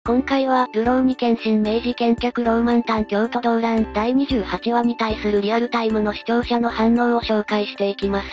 今回は、ルローニケンシン明治見客ローマンタン京都動乱第28話に対するリアルタイムの視聴者の反応を紹介していきます。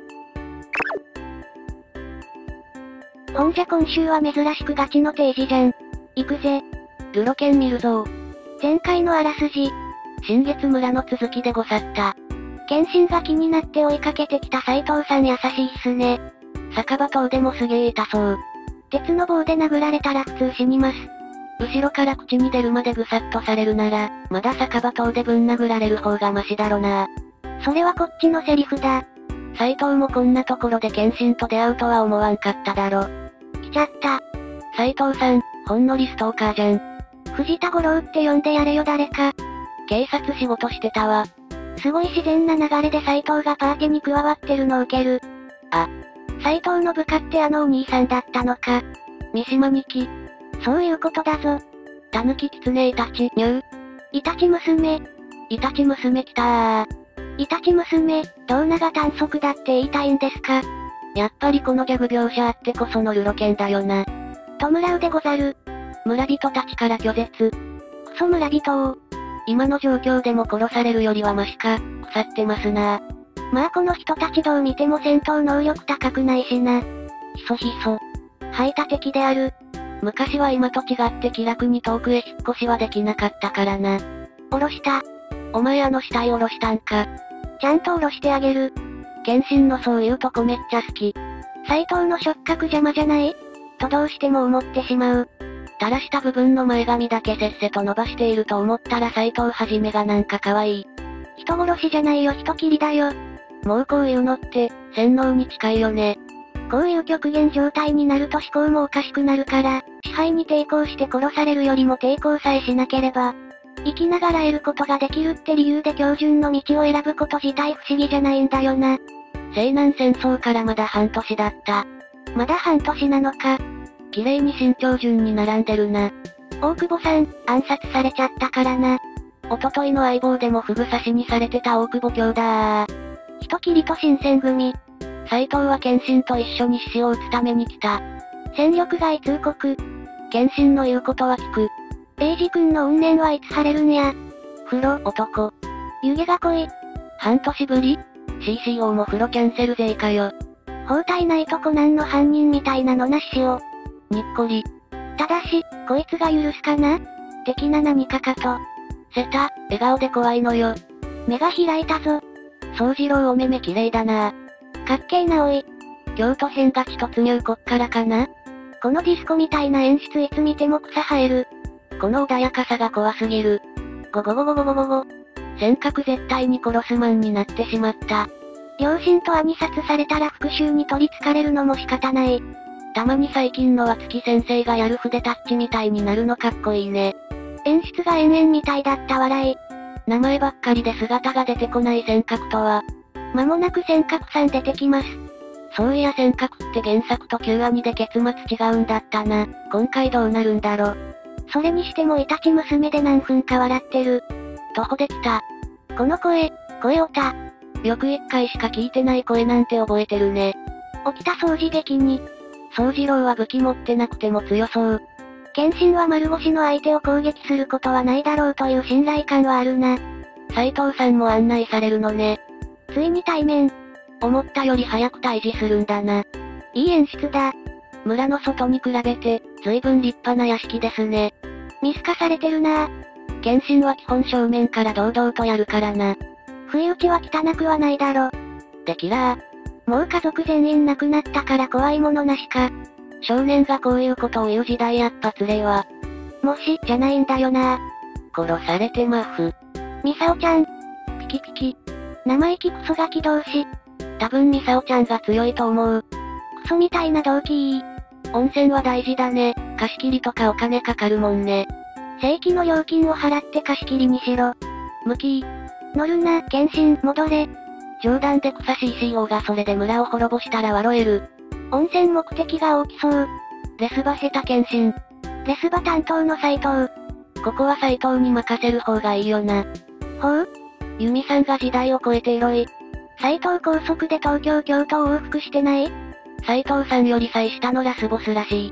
ほんじゃ今週は珍しくガチの定時じゃん。行くぜ。 ルロケン見るぞ。 前回のあらすじ。 新月村の続きでござった。 謙信が気になって追いかけてきた斉藤さん優しいっすね。 酒場島でもすげえ痛そう。 鉄の棒で殴られたら普通死にます。 後ろから口に出るまでぐさっとされるなら、まだ酒場島でぶん殴られる方がマシだろな。 それはこっちのセリフだ。 斉藤もこんなところで謙信と出会うとは思わんかっただろ。 来ちゃった。 斉藤さん、ほんのりストーカーじゃん。 藤田五郎って呼んでやれよ誰か。 警察仕事してたわ。 すごい自然な流れで斉藤がパーティーに加わってるのウケる。 あ。 斉藤の部下ってあのお兄さんだったのか。 三島にき。 そういうことだぞ。 たぬききつねイタチ、ニュー。 イタチ娘。 イタチ娘来たー。 イタチ娘、胴長短足だって言いたいんですか？ やっぱりこのギャグ描写あってこそのルロケンだよな。 弔うでござる。 村人たちから拒絶。 クソ村人を。 今の状況でも殺されるよりはマシか、腐ってますな。 まあこの人たちどう見ても戦闘能力高くないしな。 ひそひそ。 排他的である。 昔は今と違って気楽に遠くへ引っ越しはできなかったからな。 下ろした。 お前あの死体下ろしたんか。 ちゃんと下ろしてあげる。 謙信のそういうとこめっちゃ好き。 斉藤の触覚邪魔じゃないとどうしても思ってしまう。 垂らした部分の前髪だけせっせと伸ばしていると思ったら斉藤はじめがなんか可愛い。 人殺しじゃないよ人斬りだよ。 もうこういうのって、洗脳に近いよね。 こういう極限状態になると思考もおかしくなるから、支配に抵抗して殺されるよりも抵抗さえしなければ、生きながら得ることができるって理由で標準の道を選ぶこと自体不思議じゃないんだよな。 西南戦争からまだ半年だった。 まだ半年なのか。 綺麗に身長順に並んでるな。 大久保さん、暗殺されちゃったからな。 おとといの相棒でもフグ刺しにされてた大久保兄弟。 人斬りと新選組。 斉藤は謙信と一緒に獅子を撃つために来た。 戦力外通告。 謙信の言うことは聞く。 英二君の怨念はいつ晴れるんや。 風呂男。 湯気が濃い。 半年ぶり？ CCO も風呂キャンセル勢かよ。 包帯ないとコナンの犯人みたいなのなししよ。 にっこり。 ただし、こいつが許すかな的な何かかと。 セタ、笑顔で怖いのよ。 目が開いたぞ。 宗次郎お目目綺麗だな。 かっけーなおい。 京都編ガチ突入こっからかな？ このディスコみたいな演出いつ見ても草生える。 この穏やかさが怖すぎる。 ごごごごごごごご。 尖閣絶対に殺すマンになってしまった。 両親と兄殺されたら復讐に取り憑かれるのも仕方ない。 たまに最近の和月先生がやる筆タッチみたいになるのかっこいいね。 演出が延々みたいだった笑い。 名前ばっかりで姿が出てこない尖閣とは。 間もなく尖閣さん出てきます。 そういや尖閣って原作と旧アニで結末違うんだったな。今回どうなるんだろ。 それにしてもイタチ娘で何分か笑ってる。 徒歩できた。 この声オタ。 よく一回しか聞いてない声なんて覚えてるね。 起きた掃除劇に。 宗次郎は武器持ってなくても強そう。 謙信は丸腰の相手を攻撃することはないだろうという信頼感はあるな。 斉藤さんも案内されるのね。 ついに対面。 思ったより早く対峙するんだな。 いい演出だ。 村の外に比べて、随分立派な屋敷ですね。 見透かされてるな。 謙信は基本正面から堂々とやるからな。 不意打ちは汚くはないだろ。 でキラー。 もう家族全員亡くなったから怖いものなしか。 少年がこういうことを言う時代やっぱつれは。 もし、じゃないんだよな。 殺されてまふ。 ミサオちゃん。 ピキピキ。 生意気クソガキ同士。 多分ミサオちゃんが強いと思う。 クソみたいな動機。 温泉は大事だね。貸し切りとかお金かかるもんね。 正規の料金を払って貸し切りにしろ。 ムキー。 乗るな、謙信、戻れ。 冗談で草 CCO がそれで村を滅ぼしたら笑える。 温泉目的が大きそう。 レスバ下手謙信。 レスバ担当の斉藤。 ここは斉藤に任せる方がいいよな。 ほう？ ユミさんが時代を超えてエロい。 斉藤高速で東京京都を往復してない？ 斉藤さんより最下のラスボスらしい。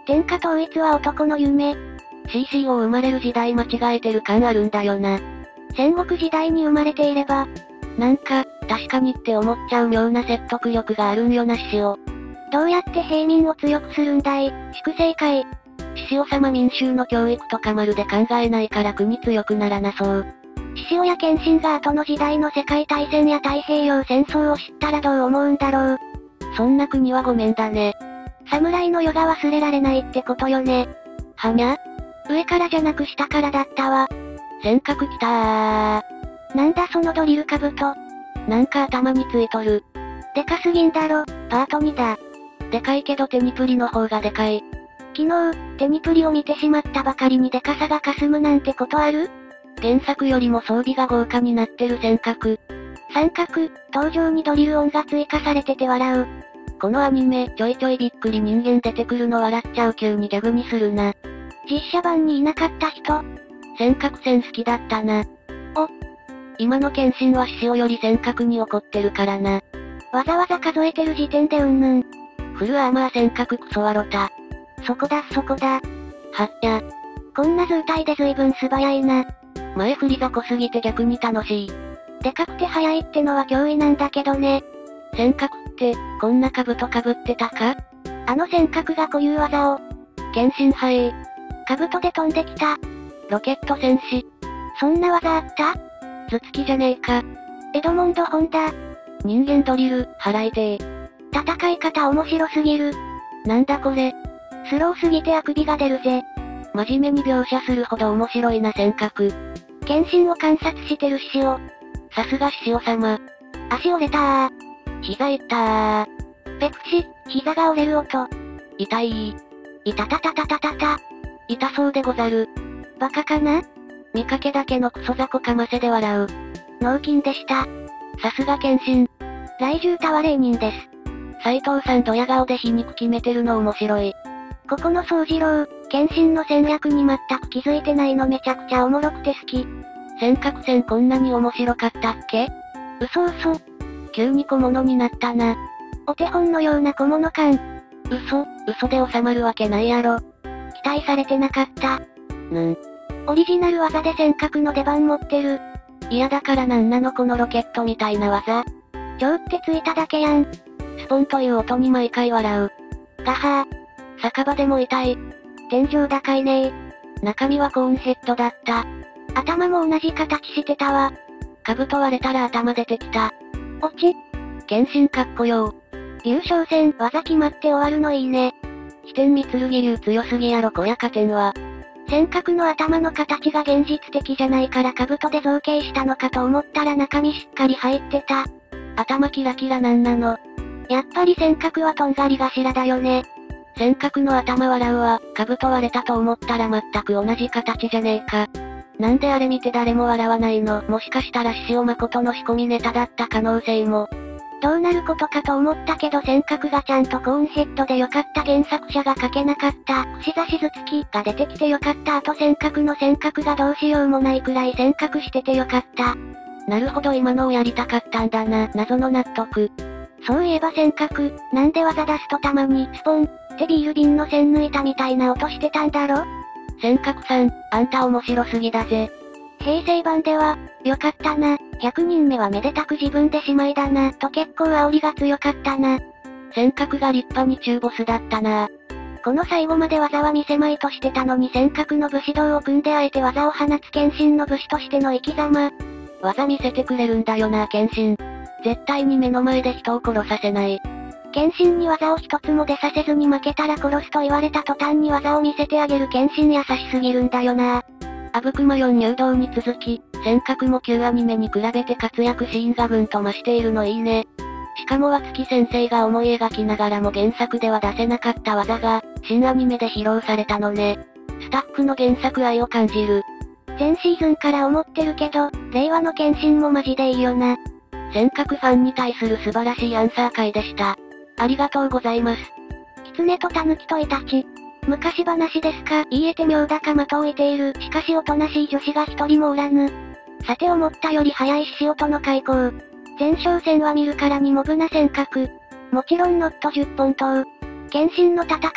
天下統一は男の夢。 CCO 生まれる時代間違えてる感あるんだよな。 戦国時代に生まれていれば、 なんか、確かにって思っちゃう妙な説得力があるんよな獅子王。 どうやって平民を強くするんだい、粛清会。 獅子王様民衆の教育とかまるで考えないから国強くならなそう。 獅子王や謙信が後の時代の世界大戦や太平洋戦争を知ったらどう思うんだろう。 そんな国はごめんだね。 侍の世が忘れられないってことよね。 はにゃ？ 上からじゃなく下からだったわ。 尖閣きたー。 なんだそのドリル兜。 なんか頭についとる。 でかすぎんだろ、パート2だ。 でかいけどテニプリの方がでかい。 昨日、テニプリを見てしまったばかりにでかさが霞むなんてことある？ 原作よりも装備が豪華になってる尖閣。 三角、登場にドリル音が追加されてて笑う。 このアニメ、ちょいちょいびっくり人間出てくるの笑っちゃう急にギャグにするな。 実写版にいなかった人。 尖閣戦好きだったな。 お。 今の謙信は獅子王より尖閣に怒ってるからな。 わざわざ数えてる時点でうんぬん。 フルアーマー尖閣クソワロタ。 そこだそこだ。 はっや。 こんな図体で随分素早いな。 前振りが濃すぎて逆に楽しい。 でかくて速いってのは脅威なんだけどね。 尖閣って、こんな兜被ってたか？ あの尖閣が固有技を。 謙信杯。 兜で飛んできた。 ロケット戦士。 そんな技あった？ 頭突きじゃねえか。 エドモンド・ホンダ。 人間ドリル、払いてー。戦い方面白すぎる。 なんだこれ。 スローすぎてあくびが出るぜ。 真面目に描写するほど面白いな尖閣。 謙信を観察してる獅子王。 さすが獅子王様。 足折れたー。 膝いったー。 ペプシ、膝が折れる音。 痛い。 いたたたたたたた。 痛そうでござる。 バカかな？ 見かけだけのクソ雑魚かませで笑う。 脳筋でした。 さすが謙信。 来獣タワレー人です。 斉藤さんドヤ顔で皮肉決めてるの面白い。 ここの宗次郎、謙信の戦略に全く気づいてないのめちゃくちゃおもろくて好き。 尖閣戦こんなに面白かったっけ？ 嘘嘘。 急に小物になったな。 お手本のような小物感。 嘘で収まるわけないやろ。 期待されてなかった。オリジナル技で尖閣の出番持ってる。 嫌だからなんなのこのロケットみたいな技。 超ってついただけやん。 スポンという音に毎回笑う。 ガハー。 酒場でも痛い。 天井高いねー。 中身はコーンヘッドだった。 頭も同じ形してたわ。 兜割れたら頭出てきた。 落ち。 謙信かっこよ竜将戦技決まって終わるのいいね。 飛天三剣流強すぎやろこや加点は。 尖閣の頭の形が現実的じゃないから兜で造形したのかと思ったら中身しっかり入ってた。 頭キラキラなんなの。 やっぱり尖閣はとんがり頭だよね。 尖閣の頭笑うわ、兜割れたと思ったら全く同じ形じゃねえか。なんであれ見て誰も笑わないの？もしかしたら獅子王誠の仕込みネタだった可能性も。 どうなることかと思ったけど尖閣がちゃんとコーンヘッドでよかった原作者が書けなかった。串刺し頭突きが出てきてよかった尖閣の尖閣がどうしようもないくらい尖閣しててよかった。 なるほど今のをやりたかったんだな、謎の納得。 そういえば尖閣、なんで技出すとたまにスポンってビール瓶の栓抜いたみたいな音してたんだろ？ 尖閣さん、あんた面白すぎだぜ。 平成版では、よかったな、100人目はめでたく自分で姉妹だな、と結構煽りが強かったな。 尖閣が立派に中ボスだったな。 この最後まで技は見せまいとしてたのに尖閣の武士道を組んであえて技を放つ謙信の武士としての生き様。 技見せてくれるんだよな謙信。絶対に目の前で人を殺させない。 謙信に技を一つも出させずに負けたら殺すと言われた途端に技を見せてあげる謙信優しすぎるんだよな。 あぶくま4入道に続き、尖閣も旧アニメに比べて活躍シーンがぐんと増しているのいいね。しかも和月先生が思い描きながらも原作では出せなかった技が、新アニメで披露されたのね。スタッフの原作愛を感じる。 前シーズンから思ってるけど、令和の謙信もマジでいいよな。 尖閣ファンに対する素晴らしいアンサー会でした。ありがとうございます。 狐と狸とイタチ。昔話ですか？言えて妙だか的を置いている。しかしおとなしい女子が一人もおらぬ。さて思ったより早い獅子音の開口。前哨戦は見るからにモブな尖閣。もちろんノット10本刀。謙信の戦い、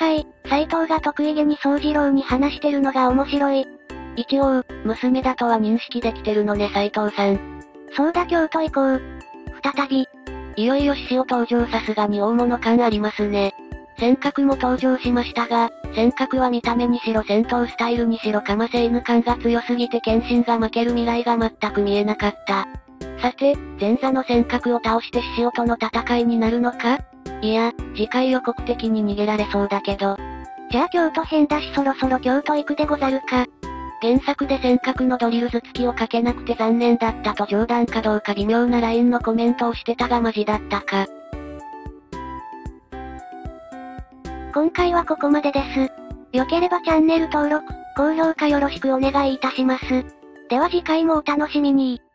斎藤が得意げに宗次郎に話してるのが面白い。 一応、娘だとは認識できてるのね斎藤さん。 そうだ京都行こう。再び。 いよいよ獅子王登場さすがに大物感ありますね。尖閣も登場しましたが、尖閣は見た目にしろ戦闘スタイルにしろかませ犬感が強すぎて謙信が負ける未来が全く見えなかった。さて、前座の尖閣を倒して獅子王との戦いになるのか？いや、次回予告的に逃げられそうだけど。 じゃあ京都編だしそろそろ京都行くでござるか。 原作で尖閣のドリル頭突きをかけなくて残念だったと冗談かどうか微妙なラインのコメントをしてたがマジだったか。 今回はここまでです。良ければチャンネル登録、高評価よろしくお願いいたします。では次回もお楽しみに。